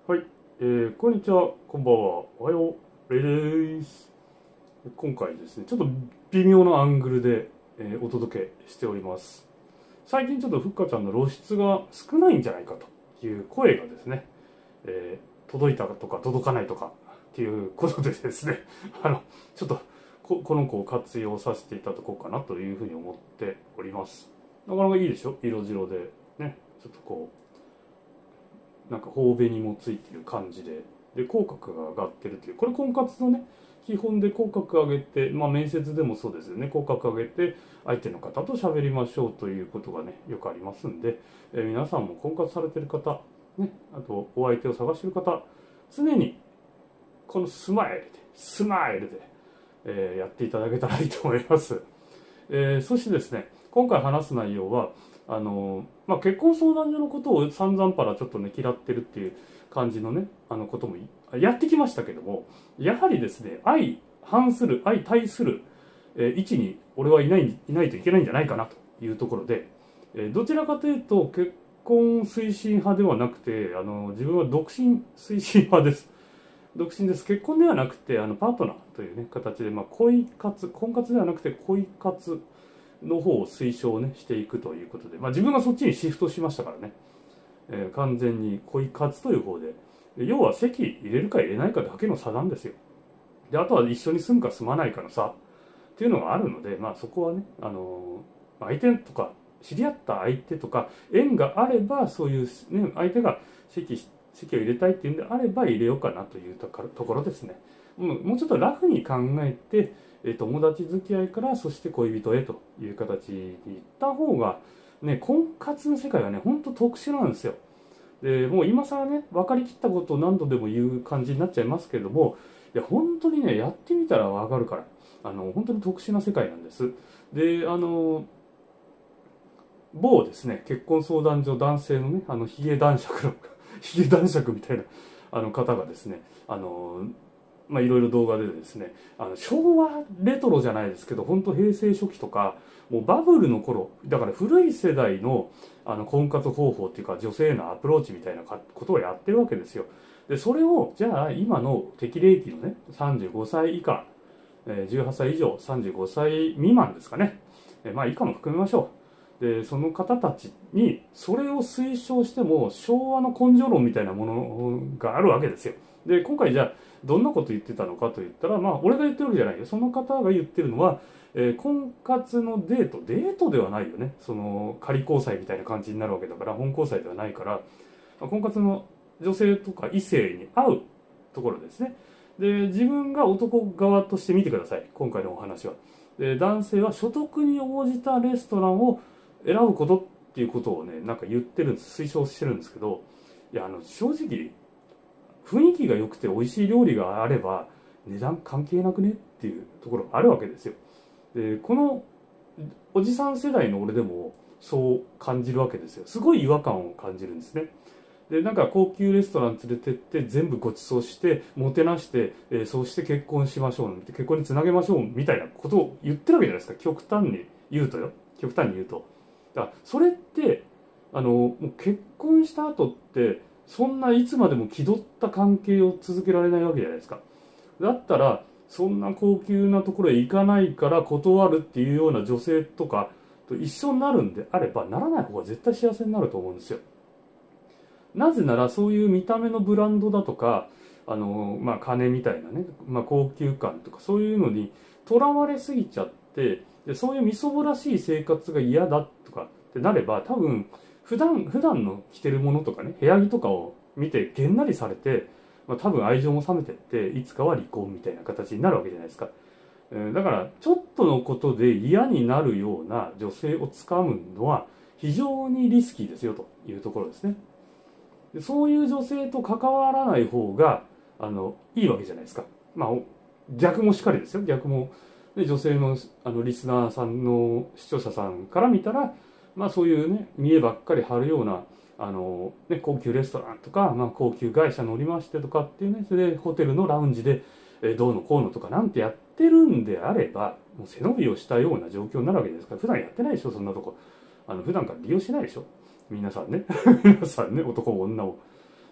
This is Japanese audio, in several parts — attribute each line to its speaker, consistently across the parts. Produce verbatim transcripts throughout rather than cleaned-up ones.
Speaker 1: はい、えー、こんにちは、こんばんは、おはよう、レイです。今回ですね、ちょっと微妙なアングルで、えーお届けしております。最近ちょっとふっかちゃんの露出が少ないんじゃないかという声がですね、えー届いたとか届かないとかっていうことでですね、あの、ちょっとこ、この子を活用させていただこうかなというふうに思っております。なかなかいいでしょ、色白で、ね、ちょっとこう、なんか頬紅もついてる感じで、で口角が上がってるという、これ婚活のね基本で、口角上げて、まあ面接でもそうですよね、口角上げて相手の方と喋りましょうということがねよくありますんで、えー皆さんも婚活されてる方ね、あとお相手を探してる方、常にこのスマイルでスマイルで、えーやっていただけたらいいと思います。えーそしてですね、今回話す内容はあの、まあ、結婚相談所のことを散々パラちょっとね嫌ってるっていう感じのねあのこともやってきましたけども、やはりですね、相反する相対する、えー位置に俺はいないいないといけないんじゃないかなというところで、えーどちらかというと結婚推進派ではなくて、あの自分は独身推進派です。独身です。結婚ではなくて、あのパートナーというね形で、まあ、恋活婚活ではなくて恋活の方を推奨ねしていくということで、まあ、自分がそっちにシフトしましたからね、えー完全に恋活という方で、要は籍入れるか入れないかだけの差なんですよ。であとは一緒に住むか住まないかの差っていうのがあるので、まあ、そこはね、あのー相手とか知り合った相手とか縁があれば、そういう、ね、相手が籍籍を入れたいっていうんであれば入れようかなというところですね。もうちょっとラフに考えて、え友達付き合いからそして恋人へという形にいった方がね、婚活の世界はね本当特殊なんですよ。でもう今更ね分かりきったことを何度でも言う感じになっちゃいますけれども、いや本当にねやってみたら分かるから、あの本当に特殊な世界なんです。であの某ですね結婚相談所男性のね、あのヒゲ男爵のヒゲ男爵みたいなあの方がですね、あのまあいろいろ動画でですね、あの昭和レトロじゃないですけど、本当平成初期とかもうバブルの頃だから、古い世代のあの婚活方法っていうか女性へのアプローチみたいなことをやってるわけですよ。でそれをじゃあ今の適齢期のねさんじゅうごさい以下、えーじゅうはっさい以上さんじゅうごさい未満ですかね、えーまあ以下も含めましょう。でその方たちにそれを推奨しても昭和の根性論みたいなものがあるわけですよ。で今回じゃあどんなこと言ってたのかといったら、まあ俺が言ってるわけじゃないよ、その方が言ってるのは、えー婚活のデートデートではないよね、その仮交際みたいな感じになるわけだから、本交際ではないから、婚活の女性とか異性に会うところですね。で自分が男側として見てください、今回のお話は。で男性は所得に応じたレストランを選ぶことっていうことをねなんか言ってるんです、推奨してるんですけど、いやあの正直雰囲気が良くて美味しい料理があれば値段関係なくねっていうところがあるわけですよ。でこのおじさん世代の俺でもそう感じるわけですよ。すごい違和感を感じるんですね。でなんか高級レストラン連れてって全部ご馳走してもてなして、えーそうして結婚しましょう、結婚につなげましょうみたいなことを言ってるわけじゃないですか、極端に言うとよ、極端に言うと。だからそれってあのもう結婚した後ってそんないつまでも気取った関係を続けられないわけじゃないですか。だったらそんな高級なところへ行かないから断るっていうような女性とかと一緒になるんであれば、ならない方が絶対幸せになると思うんですよ。なぜならそういう見た目のブランドだとか、あのまあ金みたいなね、まあ、高級感とかそういうのにとらわれすぎちゃって、でそういうみそぼらしい生活が嫌だとかってなれば、多分普段普段の着てるものとかね、部屋着とかを見てげんなりされて、まあ、多分愛情も冷めてっていつかは離婚みたいな形になるわけじゃないですか。えーだからちょっとのことで嫌になるような女性をつかむのは非常にリスキーですよというところですね。でそういう女性と関わらない方があのいいわけじゃないですか。まあ逆もしかりですよ。逆も、ね、女性のあのリスナーさんの視聴者さんから見たら、まあそういうね見栄ばっかり張るようなあの、ね、高級レストランとか、まあ、高級会社乗りましてとかっていうね、それでホテルのラウンジで、えーどうのこうのとかなんてやってるんであれば、もう背伸びをしたような状況になるわけですから。普段やってないでしょ、そんなとこ。あの普段から利用しないでしょ、皆さんね皆さんね、男も女も。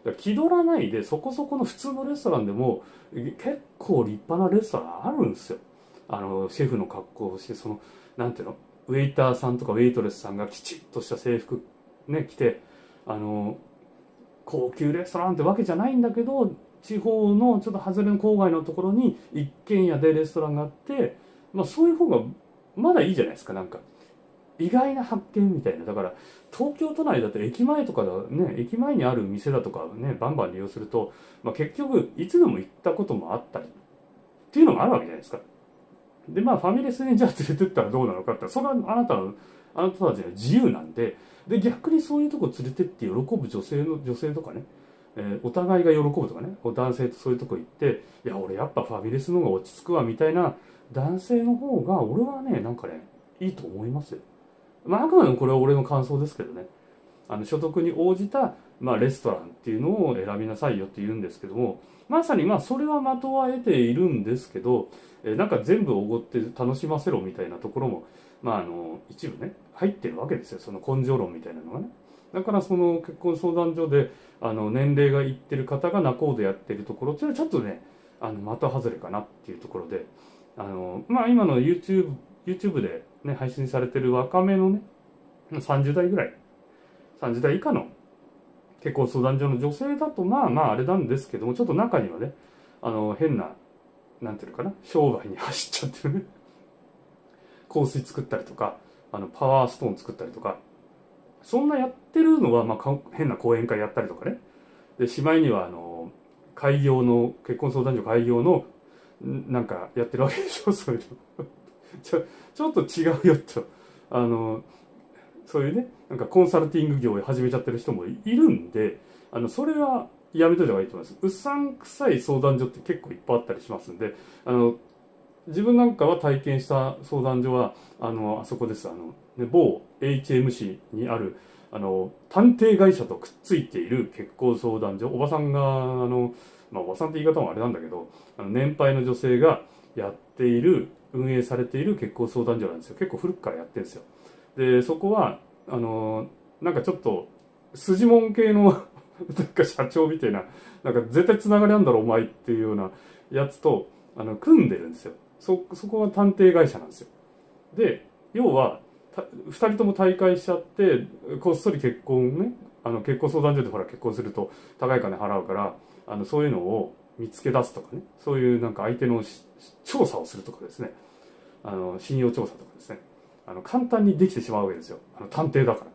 Speaker 1: 気取らないでそこそこの普通のレストランでも結構立派なレストランあるんですよ。あのシェフの格好をして、そのなんていうの、ウェイターさんとかウェイトレスさんがきちっとした制服ね着て、あの高級レストランってわけじゃないんだけど、地方のちょっと外れの郊外のところに一軒家でレストランがあって、まあ、そういう方がまだいいじゃないですか。なんか意外な発見みたいな。だから東京都内だと駅前とかだね、駅前にある店だとかねバンバン利用すると、まあ、結局いつでも行ったこともあったりっていうのがあるわけじゃないですか。でまあファミレスにじゃあ連れてったらどうなのかって、それはあなたのあなたたちの自由なんで、で逆にそういうとこ連れてって喜ぶ女性の女性とかね、えー、お互いが喜ぶとかね、男性とそういうとこ行って、いや俺やっぱファミレスの方が落ち着くわみたいな男性の方が俺はねなんかねいいと思いますよ。まああくまでもこれは俺の感想ですけどね。あの所得に応じた、まあ、レストランっていうのを選びなさいよって言うんですけども、まさにまあそれは的は得ているんですけど、えなんか全部おごって楽しませろみたいなところも、まあ、あの一部ね入ってるわけですよ、その根性論みたいなのがね。だからその結婚相談所であの年齢がいってる方が仲人やってるところっていうのはちょっとねあの的外れかなっていうところで、あのまあ今の YouTube, YouTube で、ね、配信されてる若めのねさんじゅう代ぐらいさんじゅう代以下の結婚相談所の女性だとまあまああれなんですけども、ちょっと中にはねあの変ななんていうのかな、商売に走っちゃってるね香水作ったりとかあのパワーストーン作ったりとか、そんなやってるのは、まあ、変な講演会やったりとかね。でしまいにはあの開業の結婚相談所開業のなんかやってるわけでしょそういうのちょちょっと違うよと、あのそういうねなんかコンサルティング業を始めちゃってる人もいるんで、あのそれはやめといた方がいいと思います。うさんくさい相談所って結構いっぱいあったりしますんで、あの自分なんかは体験した相談所はあのあそこです、あの、ね、某 エイチエムシー にあるあの探偵会社とくっついている結婚相談所、おばさんがあの、まあ、おばさんって言い方もあれなんだけど、あの年配の女性がやっている運営されている結婚相談所なんですよ。結構古くからやってるんですよ。でそこはあのなんかちょっと筋もん系のなんか社長みたいな、なんか絶対つながりあんだろお前っていうようなやつとあの組んでるんですよ。そそこは探偵会社なんですよ。で要はふたりとも退会しちゃってこっそり結婚ね、あの結婚相談所でほら結婚すると高い金払うから、あのそういうのを見つけ出すとかね、そういうなんか相手の調査をするとかですね、あの信用調査とかですね、あの簡単にできてしまうわけですよ、あの探偵だから。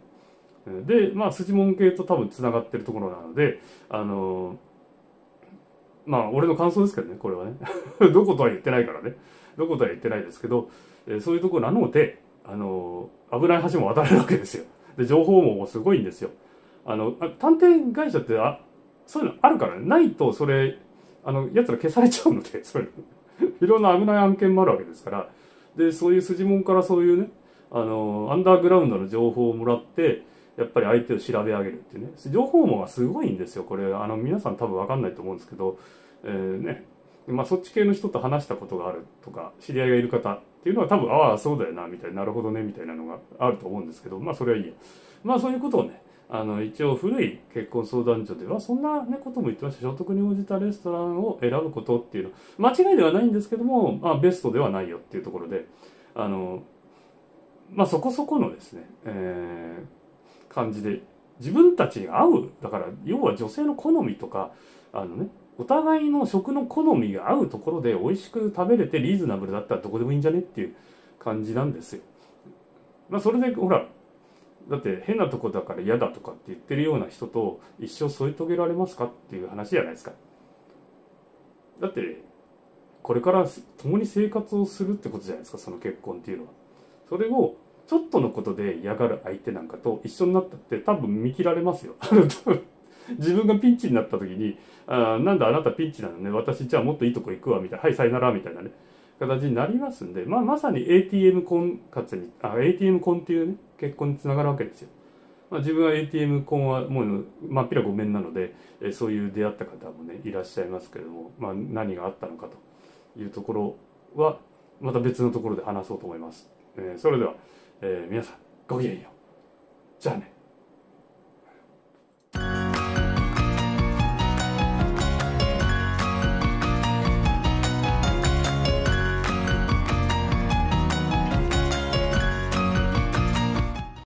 Speaker 1: でまあ筋もん系と多分つながってるところなので、あのまあ俺の感想ですけどねこれはねどことは言ってないからね、どことは言ってないですけど、えー、そういうところなので、あの危ない橋も渡れるわけですよ。で情報網もすごいんですよ。あの探偵会社ってあそういうのあるからね、ないとそれあのやつら消されちゃうので、そういういろんな危ない案件もあるわけですから、でそういう筋もんからそういうねあのアンダーグラウンドの情報をもらってやっぱり相手を調べ上げるっていうね、情報網がすごいんですよ。これあの皆さん多分分かんないと思うんですけど、えー、ねまあそっち系の人と話したことがあるとか知り合いがいる方っていうのは多分ああそうだよなみたいな、なるほどねみたいなのがあると思うんですけど、まあそれはいいや。まあそういうことをねあの一応古い結婚相談所ではそんな、ね、ことも言ってました。所得に応じたレストランを選ぶことっていうの間違いではないんですけども、まあ、ベストではないよっていうところで、あのまあそこそこのですね、えー、感じで自分たちに合う、だから要は女性の好みとかあのねお互いの食の好みが合うところで美味しく食べれてリーズナブルだったらどこでもいいんじゃねっていう感じなんですよ。まあそれでほらだって変なとこだから嫌だとかって言ってるような人と一生添い遂げられますかっていう話じゃないですか。だってこれから共に生活をするってことじゃないですか、その結婚っていうのは。それをちょっとのことで嫌がる相手なんかと一緒になったって多分見切られますよ自分がピンチになった時に「あなんだあなたピンチなのね、私じゃあもっといいとこ行くわ」みたいな「はいさよなら」みたいなね形になりますんで、まあ、まさに エーティーエム 婚活にあ エーティーエム 婚っていうね結婚につながるわけですよ。まあ、自分は エーティーエム 婚はもう真っ平ごめんなので、えそういう出会った方もねいらっしゃいますけれども、まあ、何があったのかというところはまた別のところで話そうと思います。えー、それでは、えー、皆さんごきげんよう。じゃあね。